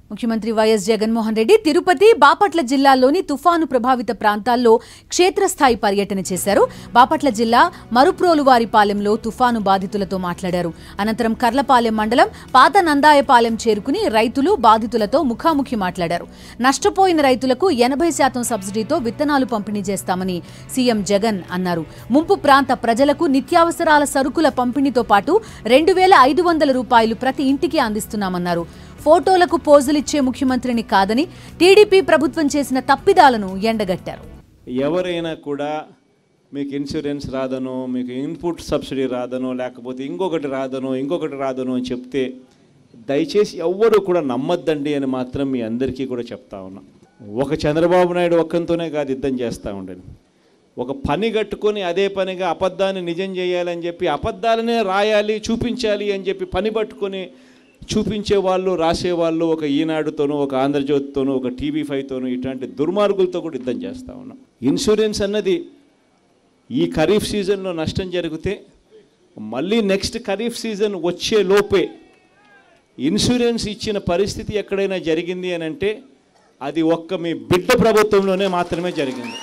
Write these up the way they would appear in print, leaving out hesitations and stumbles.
ముఖ్యమంత్రి వైఎస్ జగన్మోహన్ రెడ్డి తిరుపతి, బాపట్ల జిల్లాల్లోని తుఫాను ప్రభావిత ప్రాంతాల్లో క్షేత్రస్థాయి పర్యటన చేశారు. బాపట్ల జిల్లా మరుప్రోలువారిపాలెంలో తుఫాను బాధితులతో మాట్లాడారు. అనంతరం కర్లపాలెం మండలం పాత నందాయపాలెం చేరుకుని రైతులు, బాధితులతో ముఖాముఖి మాట్లాడారు. నష్టపోయిన రైతులకు 80% సబ్సిడీతో విత్తనాలు పంపిణీ చేస్తామని సీఎం జగన్ అన్నారు. ముంపు ప్రాంత ప్రజలకు నిత్యావసరాల సరుకుల పంపిణీతో పాటు 2500 రూపాయలు ప్రతి ఇంటికి అందిస్తున్నామన్నారు. ఫోటోలకు పోజులిచ్చే ముఖ్యమంత్రిని కాదని టీడీపీ ప్రభుత్వం చేసిన తప్పిదాలను ఎండగట్టారు. ఎవరైనా కూడా మీకు ఇన్సూరెన్స్ రాదనో, మీకు ఇన్పుట్ సబ్సిడీ రాదనో, లేకపోతే ఇంకొకటి రాదనో అని చెప్తే దయచేసి ఎవ్వరూ కూడా నమ్మద్దండి అని మాత్రం మీ అందరికీ కూడా చెప్తా ఉన్నా. ఒక చంద్రబాబు నాయుడు ఒక్కంతోనే కాదు యుద్ధం చేస్తూ ఉండేది. ఒక పని కట్టుకొని అదే పనిగా అబద్ధాన్ని నిజం చేయాలని చెప్పి అబద్ధాలనే రాయాలి, చూపించాలి అని చెప్పి పని పట్టుకొని చూపించేవాళ్ళు, రాసేవాళ్ళు ఒక ఈనాడుతోనూ, ఒక ఆంధ్రజ్యోతితోనూ, ఒక TV5తోనూ ఇట్లాంటి దుర్మార్గులతో కూడా యుద్ధం చేస్తూ ఉన్నాం. ఇన్సూరెన్స్ అన్నది ఈ ఖరీఫ్ సీజన్లో నష్టం జరిగితే మళ్ళీ నెక్స్ట్ ఖరీఫ్ సీజన్ వచ్చే లోపే ఇన్సూరెన్స్ ఇచ్చిన పరిస్థితి ఎక్కడైనా జరిగింది అని అంటే అది ఒక్క మీ బిడ్డ ప్రభుత్వంలోనే మాత్రమే జరిగింది.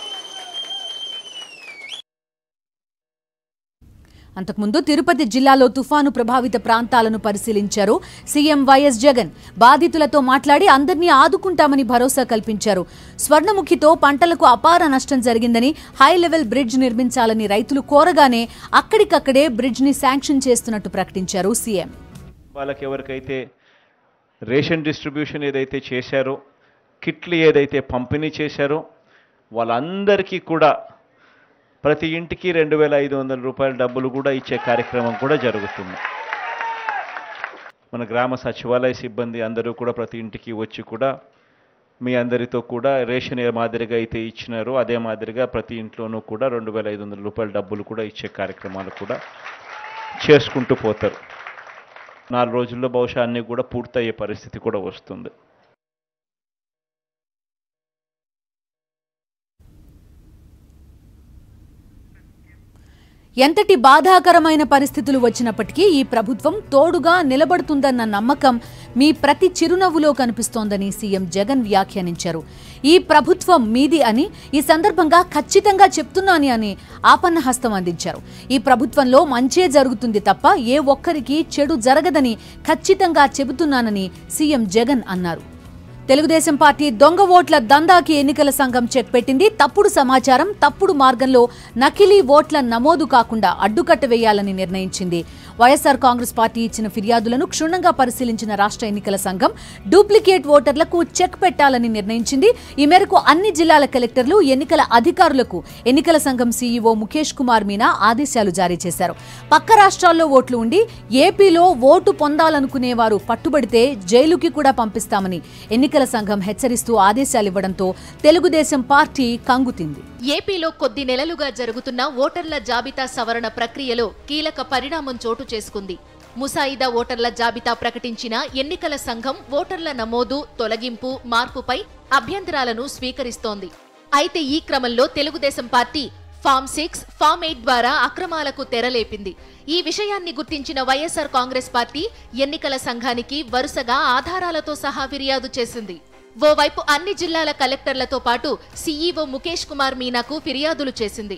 అంతకుముందు తిరుపతి జిల్లాలో తుఫాను ప్రభావిత ప్రాంతాలను పరిశీలించారు సీఎం వైఎస్ జగన్. బాధితులతో మాట్లాడి అందరినీ ఆదుకుంటామని భరోసా కల్పించారు. స్వర్ణముఖితో పంటలకు అపార నష్టం జరిగిందని, హై లెవెల్ బ్రిడ్జ్ నిర్మించాలని రైతులు కోరగానే అక్కడికక్కడే బ్రిడ్జ్ ని శాంక్షన్ చేస్తున్నట్టు ప్రకటించారు సీఎం. వాళ్ళకి ఎవరికైతే రేషన్ డిస్ట్రిబ్యూషన్ ఏదైతే చేశారో, కిట్లు ఏదైతే పంపిణీ చేశారో వాళ్ళందరికీ కూడా ప్రతి ఇంటికి 2500 రూపాయల డబ్బులు కూడా ఇచ్చే కార్యక్రమం కూడా జరుగుతుంది. మన గ్రామ సచివాలయ సిబ్బంది అందరూ కూడా ప్రతి ఇంటికి వచ్చి కూడా మీ అందరితో కూడా రేషన్ ఏ మాదిరిగా అయితే ఇచ్చినారో అదే మాదిరిగా ప్రతి ఇంట్లోనూ కూడా 2500 రూపాయల డబ్బులు కూడా ఇచ్చే కార్యక్రమాలు కూడా చేసుకుంటూ పోతారు. 4 రోజుల్లో బహుశా అన్నీ కూడా పూర్తయ్యే పరిస్థితి కూడా వస్తుంది. ఎంతటి బాధాకరమైన పరిస్థితులు వచ్చినప్పటికీ ఈ ప్రభుత్వం తోడుగా నిలబడుతుందన్న నమ్మకం మీ ప్రతి చిరునవ్వులో కనిపిస్తోందని సీఎం జగన్ వ్యాఖ్యానించారు. ఈ ప్రభుత్వం మీది అని ఈ సందర్భంగా ఖచ్చితంగా చెప్తున్నాను అని ఆపన్న హస్తం అందించారు. ఈ ప్రభుత్వంలో మంచే జరుగుతుంది తప్ప ఏ ఒక్కరికి చెడు జరగదని ఖచ్చితంగా చెబుతున్నానని సీఎం జగన్ అన్నారు. తెలుగుదేశం పార్టీ దొంగ ఓట్ల దందాకి ఎన్నికల సంఘం చెక్ పెట్టింది. తప్పుడు సమాచారం, తప్పుడు మార్గంలో నకిలీ ఓట్ల నమోదు కాకుండా అడ్డుకట్ట వేయాలని నిర్ణయించింది. వైఎస్ఆర్ కాంగ్రెస్ పార్టీ ఇచ్చిన ఫిర్యాదులను క్షుణ్ణంగా పరిశీలించిన రాష్ట్ర ఎన్నికల సంఘం డూప్లికేట్ ఓటర్లకు చెక్ పెట్టాలని నిర్ణయించింది. ఈ మేరకు అన్ని జిల్లాల కలెక్టర్లు, ఎన్నికల అధికారులకు ఎన్నికల సంఘం సీఈఓ ముఖేష్ కుమార్ మీనా ఆదేశాలు జారీ చేశారు. పక్క రాష్ట్రాల్లో ఓట్లు ఉండి ఏపీలో ఓటు పొందాలనుకునే వారు పట్టుబడితే జైలుకి కూడా పంపిస్తామని ఎన్నికల సంఘం హెచ్చరిస్తూ ఆదేశాలివ్వడంతో తెలుగుదేశం పార్టీ కంగుతింది. ఏపీలో కొద్ది నెలలుగా జరుగుతున్న ఓటర్ల జాబితా సవరణ ప్రక్రియలో కీలక పరిణామం చోటు చేసుకుంది. ముసాయిదా ఓటర్ల జాబితా ప్రకటించిన ఎన్నికల సంఘం ఓటర్ల నమోదు, తొలగింపు, మార్పుపై అభ్యంతరాలను స్వీకరిస్తోంది. అయితే ఈ క్రమంలో తెలుగుదేశం పార్టీ ఫామ్ 6, ఫామ్ 8 ద్వారా అక్రమాలకు తెరలేపింది. ఈ విషయాన్ని గుర్తించిన వైఎస్ఆర్ కాంగ్రెస్ పార్టీ ఎన్నికల సంఘానికి వరుసగా ఆధారాలతో సహా ఫిర్యాదు చేసింది. ఓవైపు అన్ని జిల్లాల కలెక్టర్లతో పాటు సీఈఓ ముఖేష్ కుమార్ మీనాకు ఫిర్యాదులు చేసింది.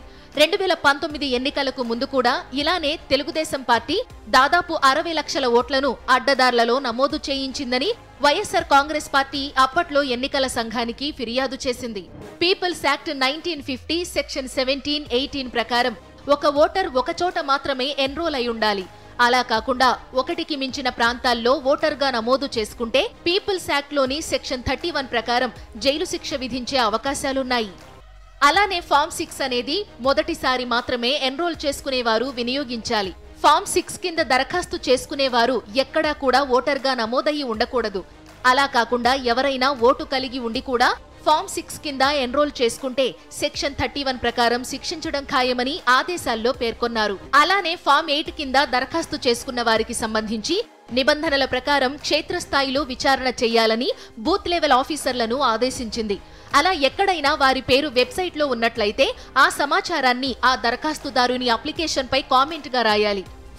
2019 ఎన్నికలకు ముందు కూడా ఇలానే తెలుగుదేశం పార్టీ దాదాపు 60 లక్షల ఓట్లను అడ్డదార్లలో నమోదు చేయించిందని వైఎస్ఆర్ కాంగ్రెస్ పార్టీ అప్పట్లో ఎన్నికల సంఘానికి ఫిర్యాదు చేసింది. పీపుల్స్ యాక్ట్ 1950 సెక్షన్ 17, 18 ప్రకారం ఒక ఓటర్ ఒక చోట మాత్రమే ఎన్రోల్ అయి ఉండాలి. అలా కాకుండా ఒకటికి మించిన ప్రాంతాల్లో ఓటర్గా నమోదు చేసుకుంటే పీపుల్స్ యాక్ట్ లోని సెక్షన్ 31 ప్రకారం జైలు శిక్ష విధించే అవకాశాలున్నాయి. అలానే ఫామ్ 6 అనేది మొదటిసారి మాత్రమే ఎన్రోల్ చేసుకునేవారు వినియోగించాలి. ఫామ్ 6 కింద దరఖాస్తు చేసుకునేవారు ఎక్కడా కూడా ఓటర్గా నమోదయ్యి ఉండకూడదు. అలా కాకుండా ఎవరైనా ఓటు కలిగి ఉండి కూడా ఫామ్ 6 కింద ఎన్రోల్ చేసుకుంటే సెక్షన్ 31 ప్రకారం శిక్షించడం ఖాయమని ఆదేశాల్లో పేర్కొన్నారు. అలానే ఫామ్ 8 కింద దరఖాస్తు చేసుకున్న వారికి సంబంధించి నిబంధనల ప్రకారం క్షేత్రస్థాయిలో విచారణ చేయాలని బూత్ లెవెల్ ఆఫీసర్లను ఆదేశించింది. అలా ఎక్కడైనా వారి పేరు వెబ్సైట్లో ఉన్నట్లయితే ఆ సమాచారాన్ని ఆ దరఖాస్తుదారుని అప్లికేషన్పై కామెంట్గా రాయాలి.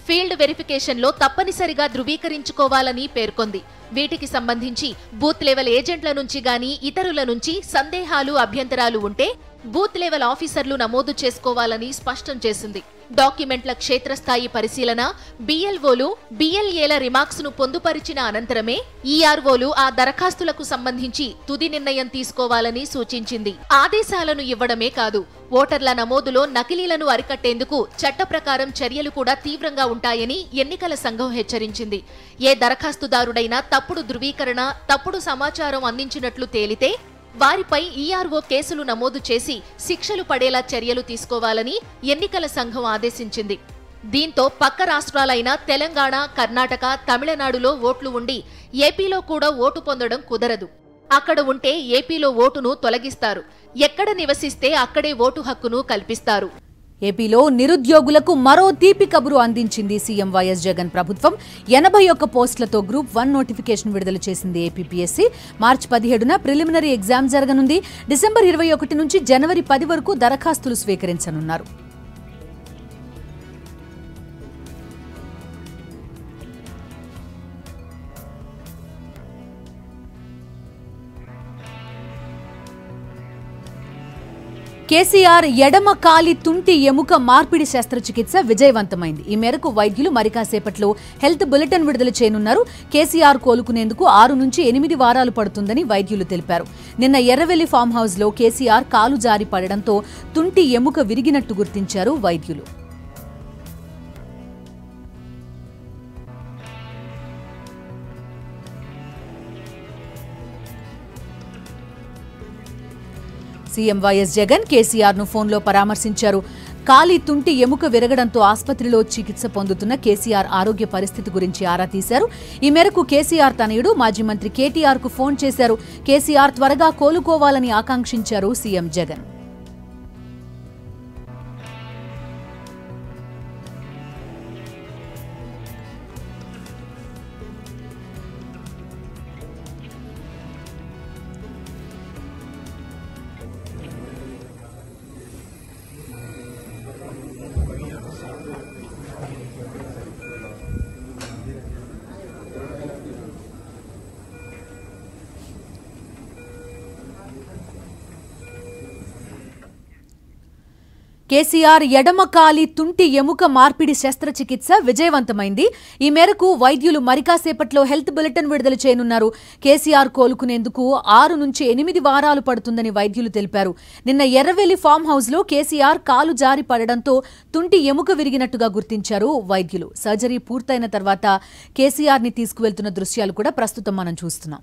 ఫీల్డ్ వెరిఫికేషన్లో తప్పనిసరిగా ధృవీకరించుకోవాలని పేర్కొంది. వీటికి సంబంధించి బూత్ లెవెల్ ఏజెంట్ల నుంచి గాని ఇతరుల నుంచి సందేహాలు, అభ్యంతరాలు ఉంటే బూత్ లెవెల్ ఆఫీసర్లు నమోదు చేసుకోవాలని స్పష్టం చేసింది. డాక్యుమెంట్ల క్షేత్రస్థాయి పరిశీలన, బిఎల్ఓలు, బిఎల్ఏల రిమార్క్స్ ను పొందుపరిచిన అనంతరమే ఈఆర్ఓలు ఆ దరఖాస్తులకు సంబంధించి తుది నిర్ణయం తీసుకోవాలని సూచించింది. ఆదేశాలను ఇవ్వడమే కాదు, ఓటర్ల నమోదులో నకిలీలను అరికట్టేందుకు చట్ట ప్రకారం చర్యలు కూడా తీవ్రంగా ఉంటాయని ఎన్నికల సంఘం హెచ్చరించింది. ఏ దరఖాస్తుదారుడైనా తప్పుడు ధృవీకరణ, తప్పుడు సమాచారం అందించినట్లు తేలితే వారిపై ఈఆర్ఓ కేసులు నమోదు చేసి శిక్షలు పడేలా చర్యలు తీసుకోవాలని ఎన్నికల సంఘం ఆదేశించింది. దీంతో పక్క రాష్ట్రాలైన తెలంగాణ, కర్ణాటక, తమిళనాడులో ఓట్లు ఉండి ఏపీలో కూడా ఓటు పొందడం కుదరదు. అక్కడ ఉంటే ఏపీలో ఓటును తొలగిస్తారు. ఎక్కడ నివసిస్తే అక్కడే ఓటు హక్కును కల్పిస్తారు. ఏపీలో నిరుద్యోగులకు మరో తీపి కబురు అందించింది సీఎం వైఎస్ జగన్ ప్రభుత్వం. 81 పోస్టులతో గ్రూప్ 1 నోటిఫికేషన్ విడుదల చేసింది ఏపీపీఎస్సీ. మార్చి 17న ప్రిలిమినరీ ఎగ్జామ్ జరగనుంది. డిసెంబర్ 21 నుంచి జనవరి 10 వరకు దరఖాస్తులు స్వీకరించనున్నారు. కేసీఆర్ ఎడమ కాలి తుంటి ఎముక మార్పిడి శస్త్రచికిత్స విజయవంతమైంది. ఈ మేరకు వైద్యులు మరికాసేపట్లో హెల్త్ బులెటిన్ విడుదల చేయనున్నారు. కేసీఆర్ కోలుకునేందుకు 6 నుంచి 8 వారాలు పడుతుందని వైద్యులు తెలిపారు. నిన్న ఎర్రవెల్లి ఫామ్ హౌస్ లో కేసీఆర్ కాలు జారి పడడంతో తుంటి ఎముక విరిగినట్టు గుర్తించారు వైద్యులు. సీఎం వైఎస్ జగన్ కేసీఆర్ ను ఫోన్లో పరామర్శించారు. కాలి తుంటి ఎముక విరగడంతో ఆసుపత్రిలో చికిత్స పొందుతున్న కేసీఆర్ ఆరోగ్య పరిస్థితి గురించి ఆరా తీశారు. ఈ మేరకు కేసీఆర్ తనయుడు మాజీ మంత్రి కేటీఆర్ కు ఫోన్ చేశారు. కేసీఆర్ త్వరగా కోలుకోవాలని ఆకాంక్షించారు సీఎం జగన్. కేసీఆర్ ఎడమ కాలి తుంటి ఎముక మార్పిడి శస్త్రచికిత్స విజయవంతమైంది. ఈ మేరకు వైద్యులు మరికాసేపట్లో హెల్త్ బులెటిన్ విడుదల చేయనున్నారు. కేసీఆర్ కోలుకునేందుకు 6 నుంచి 8 వారాలు పడుతుందని వైద్యులు తెలిపారు. నిన్న ఎర్రవెల్లి ఫామ్ హౌస్ లో కేసీఆర్ కాలు జారి పడడంతో తుంటి ఎముక విరిగినట్టుగా గుర్తించారు వైద్యులు. సర్జరీ పూర్తయిన తర్వాత కేసీఆర్ ని తీసుకువెళ్తున్న దృశ్యాలు కూడా ప్రస్తుతం మనం చూస్తున్నాం.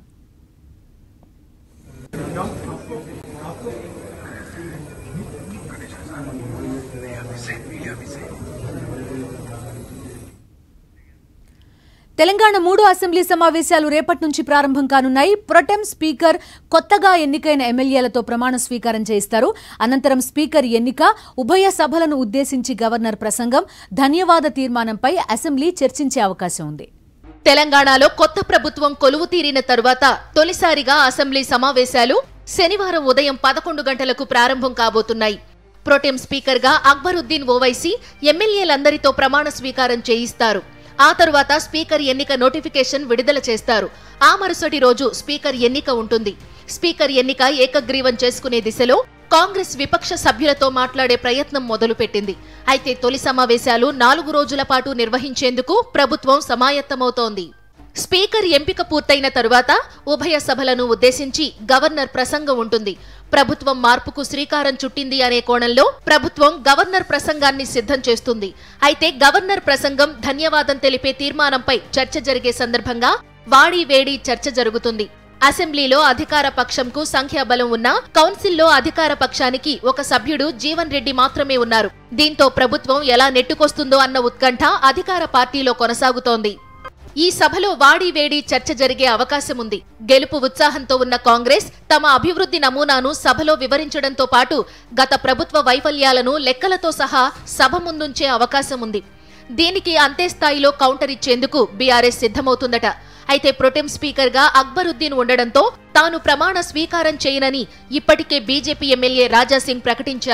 తెలంగాణ 3 అసెంబ్లీ సమావేశాలు రేపటి నుంచి ప్రారంభం కానున్నాయి. ప్రొటెం స్పీకర్ కొత్తగా ఎన్నికైన ఎమ్మెల్యేలతో ప్రమాణ స్వీకారం చేయిస్తారు. అనంతరం స్పీకర్ ఎన్నిక, ఉభయ సభలను ఉద్దేశించి గవర్నర్ ప్రసంగం, ధన్యవాద తీర్మానంపై అసెంబ్లీ చర్చించే అవకాశం ఉంది. తెలంగాణలో కొత్త ప్రభుత్వం కొలువు తీరిన తరువాత తొలిసారిగా అసెంబ్లీ సమావేశాలు శనివారం ఉదయం 11 గంటలకు ప్రారంభం కాబోతున్నాయి. ప్రొటెం స్పీకర్గా అక్బరుద్దీన్ ఓవైసీ ఎమ్మెల్యేలందరితో ప్రమాణ స్వీకారం చేయిస్తారు. ఆ తరువాత స్పీకర్ ఎన్నిక నోటిఫికేషన్ విడుదల చేస్తారు. ఆ మరుసటి రోజు స్పీకర్ ఎన్నిక ఉంటుంది. స్పీకర్ ఎన్నిక ఏకగ్రీవం చేసుకునే దిశలో కాంగ్రెస్ విపక్ష సభ్యులతో మాట్లాడే ప్రయత్నం మొదలుపెట్టింది. అయితే తొలి సమావేశాలు 4 రోజుల పాటు నిర్వహించేందుకు ప్రభుత్వం సమాయత్తమవుతోంది. స్పీకర్ ఎంపిక పూర్తయిన తరువాత ఉభయ సభలను ఉద్దేశించి గవర్నర్ ప్రసంగం ఉంటుంది. ప్రభుత్వం మార్పుకు శ్రీకారం చుట్టింది అనే కోణంలో ప్రభుత్వం గవర్నర్ ప్రసంగాన్ని సిద్ధం చేస్తుంది. అయితే గవర్నర్ ప్రసంగం, ధన్యవాదం తెలిపే తీర్మానంపై చర్చ జరిగే సందర్భంగా వాడి వేడి చర్చ జరుగుతుంది. అసెంబ్లీలో అధికార పక్షంకు సంఖ్యాబలం ఉన్నా కౌన్సిల్లో అధికార పక్షానికి ఒక సభ్యుడు జీవన్ రెడ్డి మాత్రమే ఉన్నారు. దీంతో ప్రభుత్వం ఎలా నెట్టుకొస్తుందో అన్న ఉత్కంఠ అధికార పార్టీలో కొనసాగుతోంది. ఈ సభలో వాడి వేడి చర్చ జరిగే అవకాశం ఉంది. గెలుపు ఉత్సాహంతో ఉన్న కాంగ్రెస్ తమ అభివృద్ధి నమూనాను సభలో వివరించడంతో పాటు గత ప్రభుత్వ వైఫల్యాలను లెక్కలతో సహా సభ ముందుంచే అవకాశం ఉంది. దీనికి అంతే స్థాయిలో కౌంటర్ ఇచ్చేందుకు బీఆర్ఎస్ సిద్ధమవుతుందట. అయితే ప్రొటెం స్పీకర్గా అక్బరుద్దీన్ ఉండడంతో తాను ప్రమాణ స్వీకారం చేయనని ఇప్పటికే బీజేపీ ఎమ్మెల్యే రాజాసింగ్ ప్రకటించారు.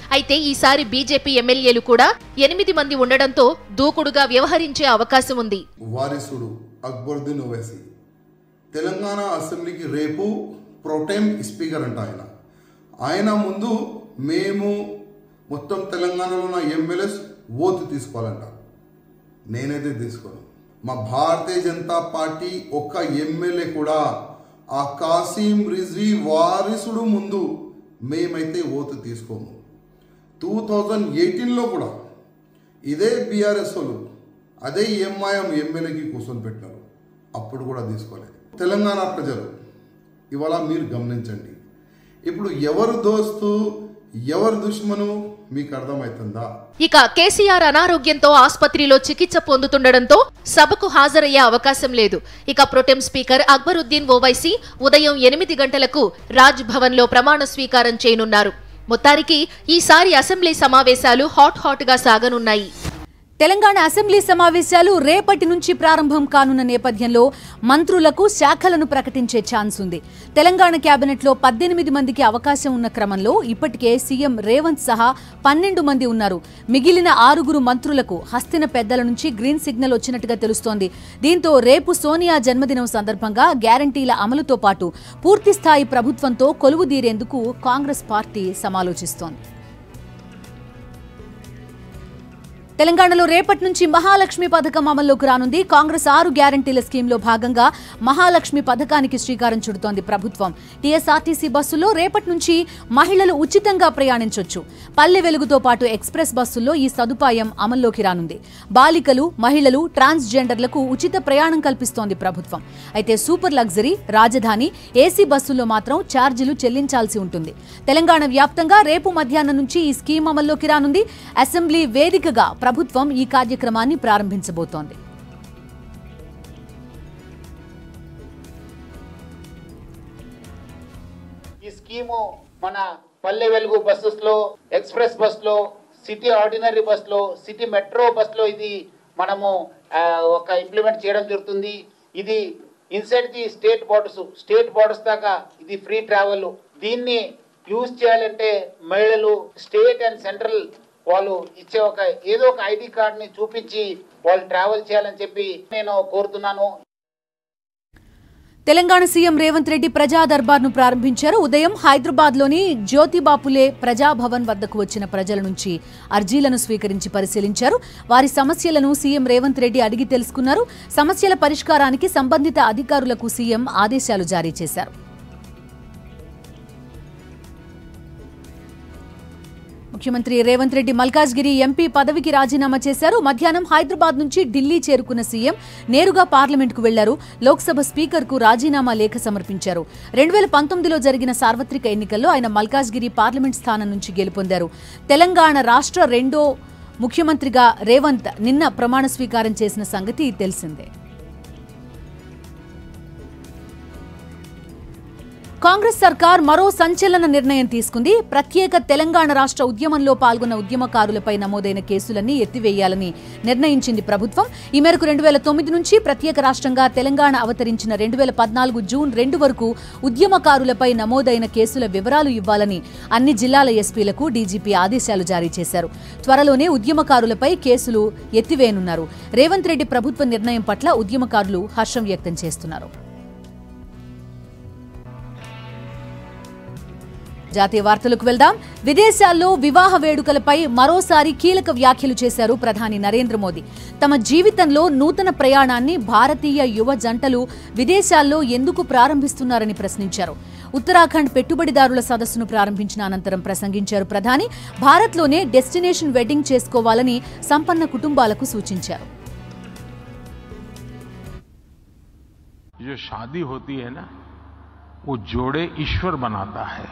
అయితే ఈసారి బీజేపీ ఎమ్మెల్యేలు కూడా 8 మంది ఉండడంతో దూకుడుగా వ్యవహరించే అవకాశం ఉంది. వారసుడు అక్బరుద్దీన్ ఓవైసీ తెలంగాణ అసెంబ్లీకి రేపు ప్రోటెం స్పీకర్ అంట. ఆయన ముందు మేము మొత్తం తెలంగాణలో ఉన్న ఎమ్మెల్యేస్ ఓటు తీసుకోవాలంట. నేనైతే తీసుకోను. మా భారతీయ జనతా పార్టీ ఒక్క ఎమ్మెల్యే కూడా ఆ కాసిం రిజ్వీ వారసుడు ముందు మేమైతే ఓటు తీసుకోము. 2018లో కూడా ఇదే బీఆర్ఎస్ వాళ్ళు అదే ఎంఐఎం ఎమ్మెల్యేకి కూర్చొని పెట్టినారు. అప్పుడు కూడా తీసుకోలేదు. తెలంగాణ ప్రజలు ఇవాళ మీరు గమనించండి. ఇప్పుడు ఎవరు దోస్తు ఎవరు దుష్మను మీకు అర్థమవుతుందా? ఇక కేసీఆర్ అనారోగ్యంతో ఆసుపత్రిలో చికిత్స పొందుతుండటంతో సభకు హాజరయ్యే అవకాశం లేదు. ఇక ప్రొటెం స్పీకర్ అక్బరుద్దీన్ ఓవైసీ ఉదయం 8 గంటలకు రాజ్ భవన్ లో ప్రమాణ స్వీకారం చేయనున్నారు. మొత్తానికి ఈసారి అసెంబ్లీ సమావేశాలు హాట్ గా సాగనున్నాయి. తెలంగాణ అసెంబ్లీ సమావేశాలు రేపటి నుంచి ప్రారంభం కానున్న నేపథ్యంలో మంత్రులకు శాఖలను ప్రకటించే ఛాన్స్ ఉంది. తెలంగాణ కేబినెట్లో 18 మందికి అవకాశం ఉన్న క్రమంలో ఇప్పటికే సీఎం రేవంత్ సహా 12 మంది ఉన్నారు. మిగిలిన 6 మంత్రులకు హస్తిన పెద్దల నుంచి గ్రీన్ సిగ్నల్ వచ్చినట్టుగా తెలుస్తోంది. దీంతో రేపు సోనియా జన్మదినం సందర్భంగా గ్యారంటీల అమలుతో పాటు పూర్తిస్థాయి ప్రభుత్వంతో కొలువుదీరేందుకు కాంగ్రెస్ పార్టీ సమాలోచిస్తోంది. తెలంగాణలో రేపటి నుంచి మహాలక్ష్మి పథకం అమల్లోకి రానుంది. కాంగ్రెస్ 6 గ్యారంటీల స్కీమ్లో భాగంగా మహాలక్ష్మి పథకానికి శ్రీకారం చుడుతోంది ప్రభుత్వం. టీఎస్ఆర్టీసీ బస్సుల్లో రేపటి నుంచి మహిళలు ఉచితంగా ప్రయాణించొచ్చు. పల్లె వెలుగుతో పాటు ఎక్స్ప్రెస్ బస్సుల్లో ఈ సదుపాయం అమల్లోకి రానుంది. బాలికలు, మహిళలు, ట్రాన్స్జెండర్లకు ఉచిత ప్రయాణం కల్పిస్తోంది ప్రభుత్వం. అయితే సూపర్ లగ్జరీ, రాజధాని, ఏసీ బస్సుల్లో మాత్రం ఛార్జీలు చెల్లించాల్సి ఉంటుంది. తెలంగాణ వ్యాప్తంగా రేపు మధ్యాహ్నం నుంచి ఈ స్కీమ్ అమల్లోకి రానుంది. అసెంబ్లీ వేదికగా ప్రభుత్వం ఈ కార్యక్రమాన్ని ప్రారంభించబోతోంది. ఈ స్కీము మన పల్లె వెలుగు బస్సెస్ లో, ఎక్స్ప్రెస్ బస్ లో, సిటీ ఆర్డినరీ బస్ లో, సిటీ మెట్రో బస్ లో ఇది మనము ఒక ఇంప్లిమెంట్ చేయడం జరుగుతుంది. ఇది ఇన్సైడ్ ది స్టేట్ బోర్డర్స్ దాకా ఇది ఫ్రీ ట్రావెల్. దీన్ని యూజ్ చేయాలంటే మహిళలు స్టేట్ అండ్ సెంట్రల్ వాళ్ళు ఇచ్చే ఏదో ఒక ఐడి కార్డుని చూపించి వాళ్ళు ట్రావెల్ చేయాలని చెప్పి నేను కోరుతున్నాను. తెలంగాణ సీఎం రేవంత్ రెడ్డి ప్రజా దర్బార్ను ప్రారంభించారు. ఉదయం హైదరాబాద్లోని జ్యోతిబాపులే ప్రజాభవన్ వద్దకు వచ్చిన ప్రజల నుంచి అర్జీలను స్వీకరించి పరిశీలించారు. వారి సమస్యలను సీఎం రేవంత్ రెడ్డి అడిగి తెలుసుకున్నారు. సమస్యల పరిష్కారానికి సంబంధిత అధికారులకు సీఎం ఆదేశాలు జారీ చేశారు. ముఖ్యమంత్రి రేవంత్ రెడ్డి మల్కాజ్గిరి ఎంపీ పదవికి రాజీనామా చేశారు. మధ్యాహ్నం హైదరాబాద్ నుంచి ఢిల్లీ చేరుకున్న సీఎం నేరుగా పార్లమెంటుకు వెళ్లారు. లోక్సభ స్పీకర్కు రాజీనామా లేఖ సమర్పించారు. 2019లో జరిగిన సార్వత్రిక ఎన్నికల్లో ఆయన మల్కాజ్గిరి పార్లమెంట్ స్థానం నుంచి గెలుపొందారు. తెలంగాణ రాష్ట్ర 2వ ముఖ్యమంత్రిగా రేవంత్ నిన్న ప్రమాణ స్వీకారం చేసిన సంగతి తెలిసిందే. కాంగ్రెస్ సర్కార్ మరో సంచలన నిర్ణయం తీసుకుంది. ప్రత్యేక తెలంగాణ రాష్ట్ర ఉద్యమంలో పాల్గొన్న ఉద్యమకారులపై నమోదైన కేసులన్నీ ఎత్తివేయాలని నిర్ణయించింది ప్రభుత్వం. ఈ మేరకు 2009 నుంచి ప్రత్యేక రాష్ట్రంగా తెలంగాణ అవతరించిన 2014 జూన్ 2 వరకు ఉద్యమకారులపై నమోదైన కేసుల వివరాలు ఇవ్వాలని అన్ని జిల్లాల ఎస్పీలకు డీజీపీ ఆదేశాలు జారీ చేశారు. త్వరలోనే ఉద్యమకారులపై కేసులు ఎత్తివేయనున్నారు. రేవంత్ రెడ్డి ప్రభుత్వ నిర్ణయం పట్ల ఉద్యమకారులు హర్షం వ్యక్తం చేస్తున్నారు. జాతీయ వార్తలకు వెళ్దాం. విదేశాల్లో వివాహ వేడుకలపై మరోసారి కీలక వ్యాఖ్యలు చేశారు ప్రధాని నరేంద్ర మోదీ. తమ జీవితంలో నూతన ప్రయాణాన్ని భారతీయ యువ జంటలు విదేశాల్లో ఎందుకు ప్రారంభిస్తున్నారని ప్రశ్నించారు. ఉత్తరాఖండ్ పెట్టుబడిదారుల సదస్సును ప్రారంభించిన అనంతరం ప్రసంగించారు ప్రధాని. భారత్లోనే డెస్టినేషన్ వెడ్డింగ్ చేసుకోవాలని సంపన్న కుటుంబాలకు సూచించారు. जो शादी होती है ना, वो जोड़े ईश्वर बनाता है,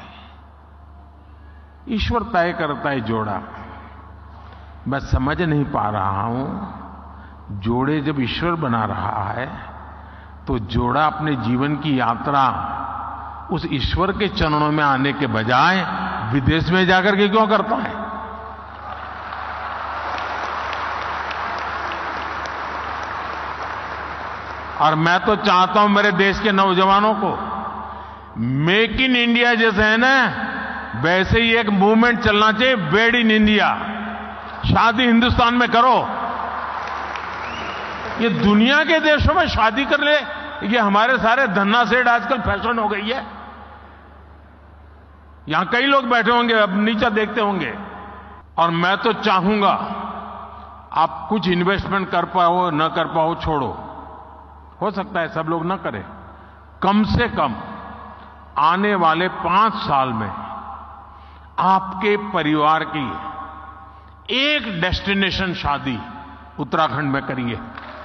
ईश्वर तय करता है जोड़ा। मैं समझ नहीं पा रहा हूं, जोड़े जब ईश्वर बना रहा है तो जोड़ा अपने जीवन की यात्रा उस ईश्वर के चरणों में आने के बजाय विदेश में जाकर के क्यों करता है? और मैं तो चाहता हूं मेरे देश के नौजवानों को मेक इन इंडिया जैसे है ना, वैसे ही एक मूवमेंट चलना चाहिए, वेड इन इंडिया, शादी हिंदुस्तान में करो। ये दुनिया के देशों में शादी कर ले, ये हमारे सारे धन्ना सेठ आजकल फैशन हो गई है। यहां कई लोग बैठे होंगे, अब नीचे देखते होंगे, और मैं तो चाहूंगा आप कुछ इन्वेस्टमेंट कर पाओ न कर पाओ छोड़ो, हो सकता है सब लोग न करें, कम से कम आने वाले 5 साल में आपके परिवार की एक डेस्टिनेशन शादी उत्तराखंड में करिए।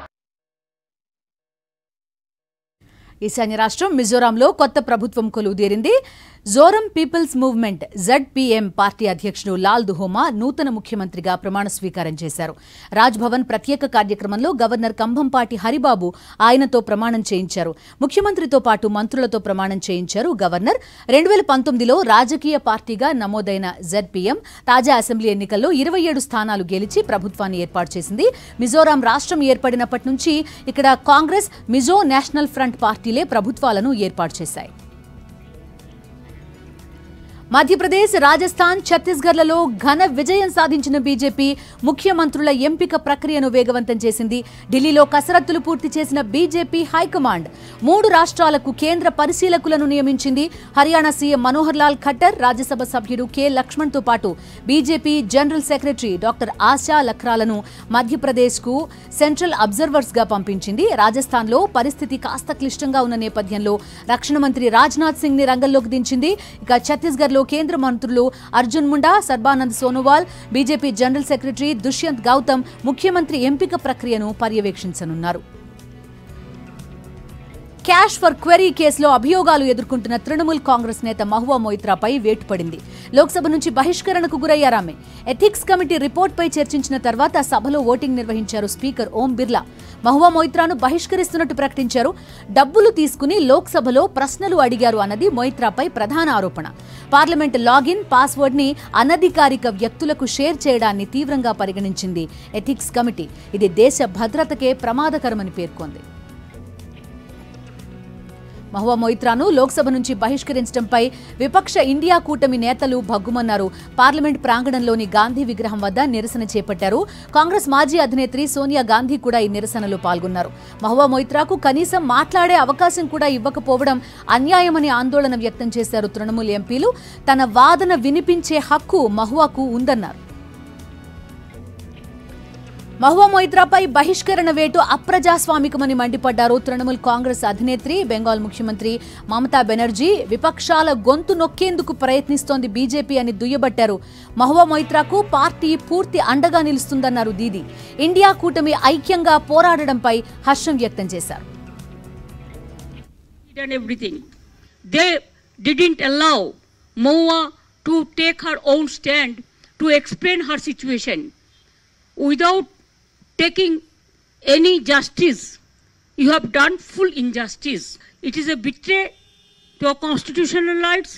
ఈశాన్య రాష్ట్రం మిజోరాంలో కొత్త ప్రభుత్వం కొలువుదీరింది. Zoram People's Movement ZPM party అధ్యక్షుడు లాల్ దుహోమా నూతన ముఖ్యమంత్రిగా ప్రమాణ స్వీకారం చేశారు. రాజ్ భవన్ ప్రత్యేక కార్యక్రమంలో గవర్నర్ కంభంపాటి హరిబాబు ఆయనతో ప్రమాణం చేయించారు. ముఖ్యమంత్రితో పాటు మంత్రులతో ప్రమాణం చేయించారు గవర్నర్. 2019లో రాజకీయ పార్టీగా నమోదైన ZPM తాజా అసెంబ్లీ ఎన్నికల్లో 27 స్థానాలు గెలిచి ప్రభుత్వాన్ని ఏర్పాటు చేసింది. మిజోరాం రాష్ట్రం ఏర్పడినప్పటి నుంచి ఇక్కడ కాంగ్రెస్, మిజో నేషనల్ ఫ్రంట్ పార్టీలే ప్రభుత్వాలను ఏర్పాటు చేశాయి. మధ్యప్రదేశ్, రాజస్థాన్, ఛత్తీస్గఢ్లలో ఘన విజయం సాధించిన బీజేపీ ముఖ్యమంత్రుల ఎంపిక ప్రక్రియను వేగవంతం చేసింది. ఢిల్లీలో కసరత్తులు పూర్తి చేసిన బీజేపీ హైకమాండ్ 3 రాష్ట్రాలకు కేంద్ర పరిశీలకులను నియమించింది. హర్యానా సీఎం మనోహర్ లాల్ ఖట్టర్, రాజ్యసభ సభ్యుడు కె లక్ష్మణ్తో పాటు BJP general secretary doctor Asha లఖ్రాలను మధ్యప్రదేశ్కు సెంట్రల్ అబ్జర్వర్స్గా పంపించింది. రాజస్థాన్లో పరిస్థితి కాస్త క్లిష్టంగా ఉన్న నేపథ్యంలో రక్షణ మంత్రి రాజ్నాథ్ సింగ్ ని రంగంలోకి దించింది. ఇక ఛత్తీస్గఢ్లో కేంద్ర మంత్రులు Arjun Munda, Sarbananda Sonowal, BJP general secretary Dushyant Gautam ముఖ్యమంత్రి ఎంపిక ప్రక్రియను పర్యవేక్షించనున్నారు. క్యాష్ ఫర్ క్వెరీ కేసులో అభియోగాలు ఎదుర్కొంటున్న తృణమూల్ కాంగ్రెస్ నేత మహువా మొయిత్రాపై వేటు పడింది. లోక్సభ నుంచి బహిష్కరణకు గురయ్యారామె. ఎథిక్స్ కమిటీ రిపోర్ట్పై చర్చించిన తర్వాత సభలో ఓటింగ్ నిర్వహించారు స్పీకర్ ఓం బిర్లా. మహువా మొయిత్రాను బహిష్కరిస్తున్నట్టు ప్రకటించారు. డబ్బులు తీసుకుని లోక్సభలో ప్రశ్నలు అడిగారు అన్నది మొయిత్రాపై ప్రధాన ఆరోపణ. పార్లమెంట్ లాగిన్, పాస్వర్డ్ ని అనధికారిక వ్యక్తులకు షేర్ చేయడాన్ని తీవ్రంగా పరిగణించింది ఎథిక్స్ కమిటీ. ఇది దేశ భద్రతకే ప్రమాదకరమని పేర్కొంది. మహువా మొయిత్రాను లోక్సభ నుంచి బహిష్కరించడంపై విపక్ష ఇండియా కూటమి నేతలు భగ్గుమన్నారు. పార్లమెంట్ ప్రాంగణంలోని గాంధీ విగ్రహం వద్ద నిరసన చేపట్టారు. కాంగ్రెస్ మాజీ అధినేత్రి సోనియా గాంధీ కూడా ఈ నిరసనలో పాల్గొన్నారు. మహువా మొయిత్రాకు కనీసం మాట్లాడే అవకాశం కూడా ఇవ్వకపోవడం అన్యాయమని ఆందోళన వ్యక్తం చేశారు తృణమూల్ ఎంపీలు. తన వాదన వినిపించే హక్కు మహువాకు ఉందన్నారు. మహువా మొయిత్రాపై బహిష్కరణ వేటు అప్రజాస్వామికమని మండిపడ్డారు తృణమూల్ కాంగ్రెస్ అధినేత్రి. బెంగాల్ ముఖ్యమంత్రి మమతా బెనర్జీ విపక్షాల గొంతు నొక్కేందుకు ప్రయత్నిస్తోంది బీజేపీ అని దుయ్యబట్టారు. మహువా మొయిత్రాకు పార్టీ పూర్తి అండగా నిలుస్తుందన్నారు దీది. ఇండియా కూటమి ఐక్యంగా పోరాడడంపై హర్షం వ్యక్తం చేశారు. They didn't allow Mahua to take her own stand to explain her situation. Without taking any justice, you have done full injustice. It is a betray to our constitutional rights.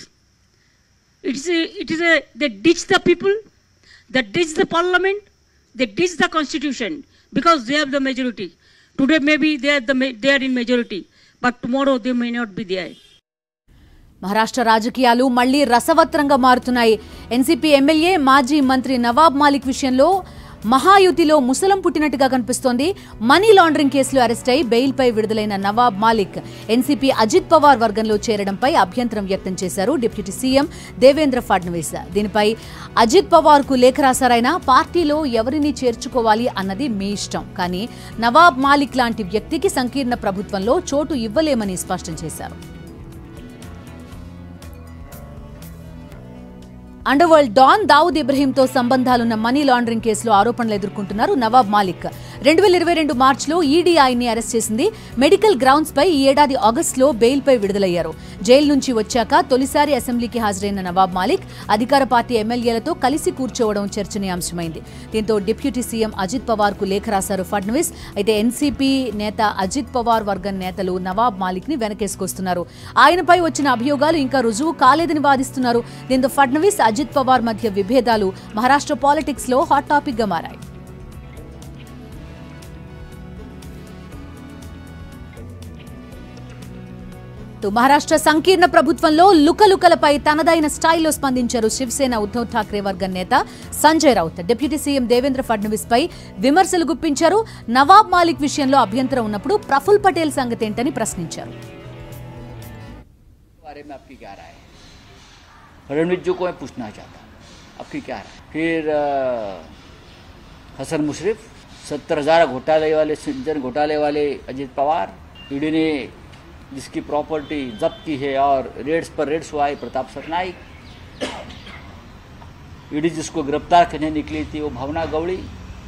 They ditch the people, they ditch the parliament, they ditch the constitution because they have the majority. Today maybe they are in majority, but tomorrow they may not be there. Maharashtra రాజకీయాలు మళ్లీ రసవత్రంగా మారుతున్నాయి. NCP MLA మాజీ మంత్రి నవాబ్ మాలిక్ విషయంలో మహాయుతిలో ముసలం పుట్టినట్టుగా కనిపిస్తోంది. Money laundering కేసులో arrest అయి బెయిల్పై విడుదలైన నవాబ్ మాలిక్ ఎన్సీపీ అజిత్ పవార్ వర్గంలో చేరడంపై అభ్యంతరం వ్యక్తం చేశారు డిప్యూటీ సీఎం దేవేంద్ర ఫడ్నవీస్. దీనిపై అజిత్ పవార్కు లేఖ రాశారైనా పార్టీలో ఎవరిని చేర్చుకోవాలి అన్నది మీ ఇష్టం, కానీ నవాబ్ మాలిక్ లాంటి వ్యక్తికి సంకీర్ణ ప్రభుత్వంలో చోటు ఇవ్వలేమని స్పష్టం చేశారు. అండర్ వరల్డ్ డాన్ దావుద్ ఇబ్రహీంతో సంబంధాలున్న మనీ లాండరింగ్ కేసులో ఆరోపణలు ఎదుర్కొంటున్నారు నవాబ్ మాలిక్. 2022 మార్చిలో ఈడీ ఆయన్ని అరెస్ట్ చేసింది. మెడికల్ గ్రౌండ్స్ పై ఈ ఏడాది ఆగస్టులో బెయిల్పై విడుదలయ్యారు. జైలు నుంచి వచ్చాక తొలిసారి అసెంబ్లీకి హాజరైన నవాబ్ మాలిక్ అధికార పార్టీ ఎమ్మెల్యేలతో కలిసి కూర్చోవడం చర్చనీయాంశమైంది. దీంతో డిప్యూటీ సీఎం అజిత్ పవార్ కు లేఖ రాశారు ఫడ్నవీస్. అయితే ఎన్సీపీ నేత అజిత్ పవార్ వర్గం నేతలు నవాబ్ మాలిక్ ని వెనకేసుకొస్తున్నారు. ఆయనపై వచ్చిన అభియోగాలు ఇంకా రుజువు కాలేదని వాదిస్తున్నారు. దీంతో ఫడ్నవీస్, అజిత్ పవార్ మధ్య విభేదాలు మహారాష్ట్ర పాలిటిక్స్ లో హాట్ టాపిక్ గా మారాయి. అటు మహారాష్ట్ర సంకీర్ణ ప్రభుత్వంలో లుకలుకలపై తనదైన స్టైల్లో స్పందించారు శివసేన ఉద్ధవ్ ఠాక్రే వర్గం నేత సంజయ్ రౌత్. డిప్యూటీ సీఎం దేవేంద్ర ఫడ్నవీస్ పై విమర్శలు గుప్పించారు. నవాబ్ మాలిక్ విషయంలో అభ్యంతరం ఉన్నప్పుడు ప్రఫుల్ పటేల్ సంగతి ఏంటని ప్రశ్నించారు. फडणवीस जी को मैं पूछना चाहता हूँ आपकी क्या राय. फिर हसन मुशरफ, 70,000 घोटाले वाले सिंचन घोटाले वाले अजित पवार, ईडी ने जिसकी प्रॉपर्टी जब्त की है और रेड्स पर रेड्स हुआ है प्रताप सरनाइक, ईडी जिसको गिरफ्तार करने निकली थी वो भावना गवड़ी.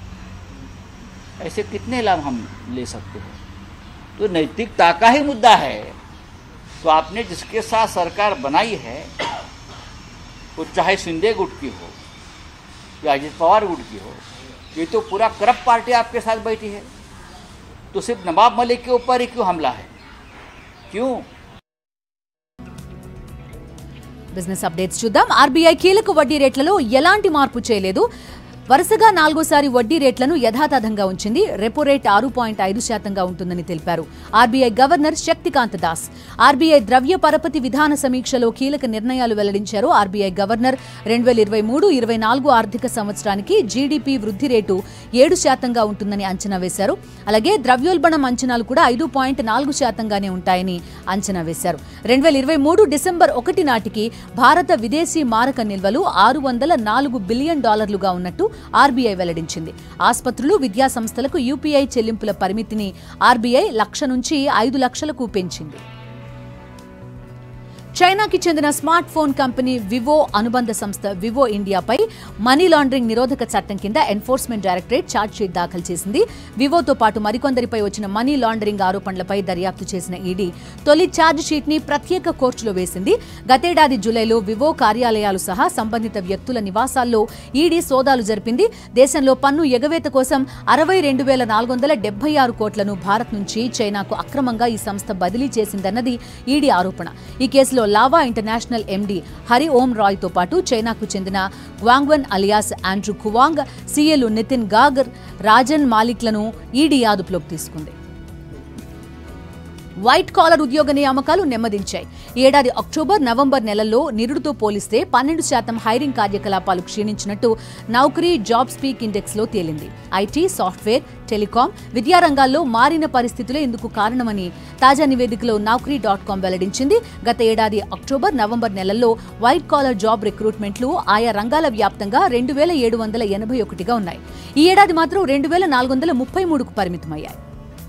ऐसे कितने लाभ हम ले सकते हैं. तो नैतिकता का ही मुद्दा है. तो आपने जिसके साथ सरकार बनाई है वो चाहे शिंदे गुट की हो या अजित पवार गुट की हो, ये तो पूरा करप्ट पार्टी आपके साथ बैठी है. तो सिर्फ नवाब मलिक के ऊपर ही क्यों हमला है, क्यों? బిజినెస్ అప్డేట్స్ చూద్దాం. ఆర్బీఐ కీలక వడ్డీ రేట్లలో ఎలాంటి మార్పు చేయలేదు. వరుసగా 4వ వడ్డీ రేట్లను యథాతథంగా ఉంచింది. రెపో రేట్ 6.5% ఉంటుందని తెలిపారు RBI governor Shaktikanta Das. RBI ద్రవ్య పరపతి విధాన సమీక్షలో కీలక నిర్ణయాలు వెల్లడించారు. ఆర్బీఐ గవర్నర్ 2023-24 ఆర్థిక సంవత్సరానికి జీడీపీ వృద్ధి రేటు 7% ఉంటుందని అంచనా వేశారు. అలాగే ద్రవ్యోల్బణం అంచనాలు కూడా 5.4%గానే ఉంటాయని అంచనా వేశారు. 2023 డిసెంబర్ 1 నాటికి భారత విదేశీ మారక నిల్వలు $604 బిలియన్ ఉన్నట్టు ఆర్బీఐ వెల్లడించింది. ఆసుపత్రులు, విద్యా సంస్థలకు యూపీఐ చెల్లింపుల పరిమితిని ఆర్బీఐ 1,00,000 నుంచి 5,00,000కు పెంచింది. చైనాకి చెందిన స్మార్ట్ ఫోన్ కంపెనీ వివో అనుబంధ సంస్థ వివో ఇండియాపై మనీ లాండరింగ్ నిరోధక చట్టం కింద ఎన్ఫోర్స్మెంట్ డైరెక్టరేట్ ఛార్జ్షీట్ దాఖలు చేసింది. వివోతో పాటు మరికొందరిపై వచ్చిన మనీ లాండరింగ్ ఆరోపణలపై దర్యాప్తు చేసిన ఈడీ తొలి ఛార్జ్షీట్ ని ప్రత్యేక కోర్టులో వేసింది. గతేడాది జూలైలో వివో కార్యాలయాలు సహా సంబంధిత వ్యక్తుల నివాసాల్లో ఈడీ సోదాలు జరిపింది. దేశంలో పన్ను ఎగవేత కోసం 62,476 కోట్లను భారత్ నుంచి చైనాకు అక్రమంగా ఈ సంస్థ బదిలీ చేసిందన్నది ఈడీ ఆరోపణ. ఈ కేసులో Lava International MD Hari Om Rai తో పాటు చైనాకు చెందిన గ్వాంగ్వన్ అలియాస్ ఆండ్రూ కువాంగ్, సీఎలు నితిన్ గాగర్, రాజన్ మాలిక్లను ఈడీ అదుపులోకి తీసుకుంది. వైట్ కాలర్ ఉద్యోగ నియామకాలు నెమ్మదించాయి. ఏడాది అక్టోబర్, నవంబర్ నెలల్లో నిరుడుతో పోలిస్తే 12% హైరింగ్ కార్యకలాపాలు క్షీణించినట్టు నౌకరీ జాబ్ స్పీక్ ఇండెక్స్ లో తేలింది. ఐటీ, సాఫ్ట్వేర్, టెలికాం, విద్యారంగాల్లో మారిన పరిస్థితులే ఇందుకు కారణమని తాజా నివేదికలో నౌకరీ.com వెల్లడించింది. గత ఏడాది అక్టోబర్, నవంబర్ నెలల్లో వైట్ కాలర్ జాబ్ రిక్రూట్మెంట్లు ఆయా రంగాల వ్యాప్తంగా 2,781గా ఉన్నాయి. ఈ ఏడాది మాత్రం 2,433కు పరిమితమయ్యాయి.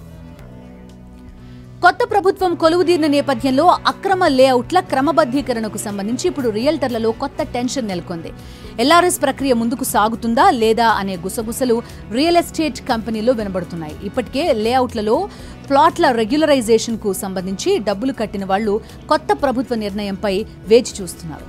కొత్త ప్రభుత్వం కొలువుదీరిన నేపథ్యంలో అక్రమ లేఅవుట్ల క్రమబద్ధీకరణకు సంబంధించి ఇప్పుడు రియల్టర్లలో కొత్త టెన్షన్ నెలకొంది. ఎల్ఆర్ఎస్ ప్రక్రియ ముందుకు సాగుతుందా లేదా అనే గుసగుసలు రియల్ ఎస్టేట్ కంపెనీలో వినబడుతున్నాయి. ఇప్పటికే లేఅవుట్లలో ప్లాట్ల రెగ్యులరైజేషన్ కు సంబంధించి డబ్బులు కట్టిన వాళ్లు కొత్త ప్రభుత్వ నిర్ణయంపై వేచి చూస్తున్నారు.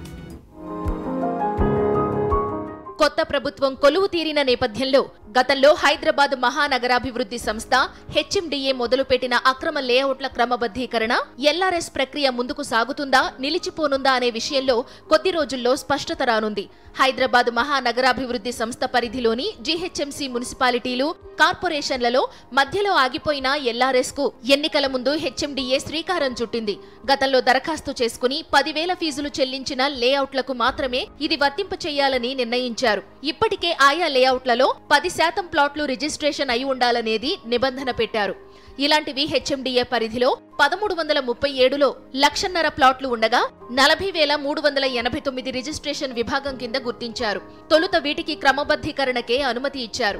కొత్త ప్రభుత్వం కొలువు తీరిన నేపథ్యంలో గతంలో హైదరాబాద్ మహానగరాభివృద్ధి సంస్థ హెచ్ఎండిఏ మొదలుపెట్టిన అక్రమ లేఅవుట్ల క్రమబద్ధీకరణ, ఎల్ఆర్ఎస్ ప్రక్రియ ముందుకు సాగుతుందా, నిలిచిపోనుందా అనే విషయంలో కొద్ది రోజుల్లో స్పష్టత రానుంది. హైదరాబాద్ మహానగరాభివృద్ధి సంస్థ పరిధిలోని జీహెచ్ఎంసీ మున్సిపాలిటీలు, కార్పొరేషన్లలో మధ్యలో ఆగిపోయిన ఎల్ఆర్ఎస్ కు ఎన్నికల ముందు హెచ్ఎండిఏ శ్రీకారం చుట్టింది. గతంలో దరఖాస్తు చేసుకుని 10,000 ఫీజులు చెల్లించిన లేఅవుట్లకు మాత్రమే ఇది వర్తింప చేయాలని నిర్ణయించారు. ఇప్పటికే ఆయా లేఅవుట్లలో 10% ప్లాట్లు రిజిస్ట్రేషన్ అయి ఉండాలనేది నిబంధన పెట్టారు. ఇలాంటివి హెచ్ఎండిఏ పరిధిలో 1337లో 1,00,000 ప్లాట్లు ఉండగా 40,389 రిజిస్ట్రేషన్ విభాగం కింద గుర్తించారు. తొలుత వీటికి క్రమబద్ధీకరణకే అనుమతి ఇచ్చారు.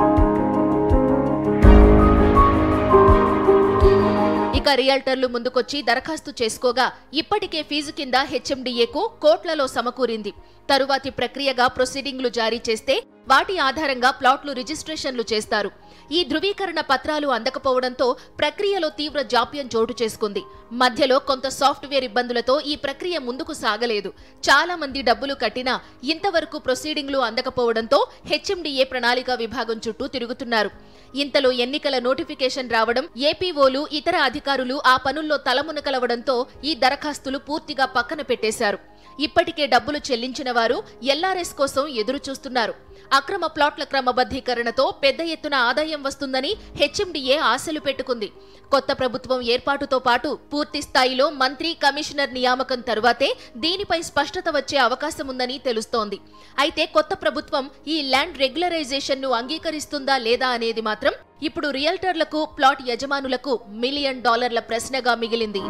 ఇక రియల్టర్లు ముందుకొచ్చి దరఖాస్తు చేసుకోగా ఇప్పటికే ఫీజు కింద హెచ్ఎండిఏకు కోట్లలో సమకూరింది. తరువాతి ప్రక్రియగా ప్రొసీడింగ్లు జారీ చేస్తే వాటి ఆధారంగా ప్లాట్లు రిజిస్ట్రేషన్లు చేస్తారు. ఈ ధృవీకరణ పత్రాలు అందకపోవడంతో ప్రక్రియలో తీవ్ర జాప్యం చోటు చేసుకుంది. మధ్యలో కొంత సాఫ్ట్వేర్ ఇబ్బందులతో ఈ ప్రక్రియ ముందుకు సాగలేదు. చాలా మంది డబ్బులు కట్టినా ఇంతవరకు ప్రొసీడింగ్లు అందకపోవడంతో హెచ్ఎండిఏ ప్రణాళిక విభాగం చుట్టూ తిరుగుతున్నారు. ఇంతలో ఎన్నికల నోటిఫికేషన్ రావడం, ఏపీఓలు, ఇతర అధికారులు ఆ పనుల్లో తలమునకలవడంతో ఈ దరఖాస్తులు పూర్తిగా పక్కన పెట్టేశారు. ఇప్పటికే డబ్బులు చెల్లించిన వారు ఎల్ఆర్ఎస్ కోసం ఎదురు చూస్తున్నారు. అక్రమ ప్లాట్ల క్రమబద్ధీకరణతో పెద్ద ఎత్తున ఆదాయం వస్తుందని హెచ్ఎండిఏ ఆశలు పెట్టుకుంది. కొత్త ప్రభుత్వం ఏర్పాటుతో పాటు పూర్తి స్థాయిలో మంత్రి, కమిషనర్ నియామకం తరువాతే దీనిపై స్పష్టత వచ్చే అవకాశం ఉందని తెలుస్తోంది. అయితే కొత్త ప్రభుత్వం ఈ ల్యాండ్ రెగ్యులరైజేషన్ ను అంగీకరిస్తుందా లేదా అనేది మాత్రం ఇప్పుడు రియల్టర్లకు, ప్లాట్ యజమానులకు $1 మిలియన్ ప్రశ్నగా మిగిలింది.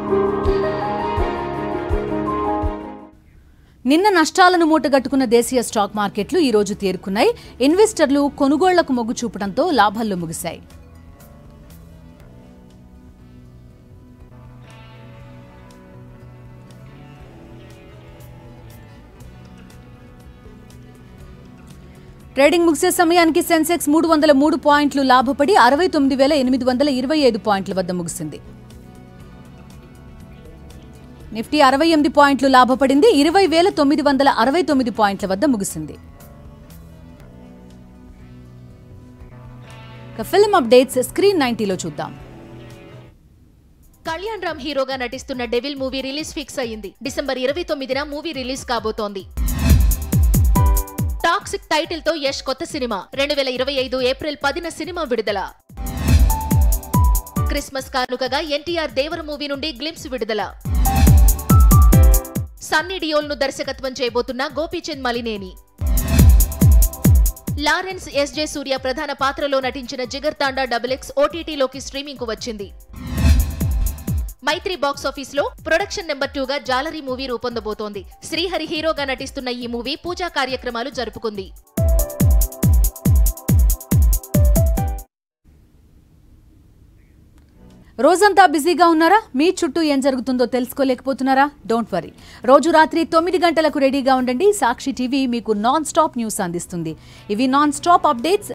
నిన్న నష్టాలను మూటగట్టుకున్న దేశీయ స్టాక్ మార్కెట్లు ఈ రోజు తేరుకున్నాయి. ఇన్వెస్టర్లు కొనుగోళ్లకు మొగ్గు చూపడంతో లాభాల్లో ముగిశాయి. ట్రేడింగ్ ముగిసే సమయానికి సెన్సెక్స్ 303 పాయింట్లు లాభపడి 69,825 పాయింట్ల వద్ద ముగిసింది. నిఫ్టీ 68 పాయింట్లు లాభపడింది, 20,969 పాయింట్ల వద్ద ముగిసింది. ఫిల్మ్ అప్డేట్స్ స్క్రీన్ 90లో చూద్దాం. కళ్యాణ్ రామ్ హీరోగా నటిస్తున్న డెవిల్ మూవీ రిలీజ్ ఫిక్స్ అయ్యింది. డిసెంబర్ 29న మూవీ రిలీజ్ కాబోతోంది. టాక్సిక్ టైటిల్ తో యష్ కొత్త సినిమా 2025 ఏప్రిల్ 10న సినిమా విడుదల. క్రిస్మస్ కానుకగా ఎన్టీఆర్ దేవర మూవీ నుండి గ్లింప్స్ విడుదల. సన్నీ డియోల్ ను దర్శకత్వం చేయబోతున్న గోపీచంద్ మలినేని. లారెన్స్ ఎస్జే సూర్య ప్రధాన పాత్రలో నటించిన జిగర్ తాండా XX ఓటీటీలోకి స్ట్రీమింగ్ కు వచ్చింది. మైత్రి బాక్సాఫీస్ లో ప్రొడక్షన్ నెంబర్ 2గా జాలరీ మూవీ రూపొందబోతోంది. శ్రీహరి హీరోగా నటిస్తున్న ఈ మూవీ పూజా కార్యక్రమాలు జరుపుకుంది. రోజంతా బిజీగా ఉన్నారా? మీ చుట్టూ ఏం జరుగుతుందో తెలుసుకోలేకపోతున్నారా? డోంట్ వరీ, రోజు రాత్రి 9 గంటలకు రెడీగా ఉండండి. సాక్షి టీవీ మీకు నాన్ స్టాప్ న్యూస్ అందిస్తుంది. ఇవి నాన్ స్టాప్ అప్డేట్స్.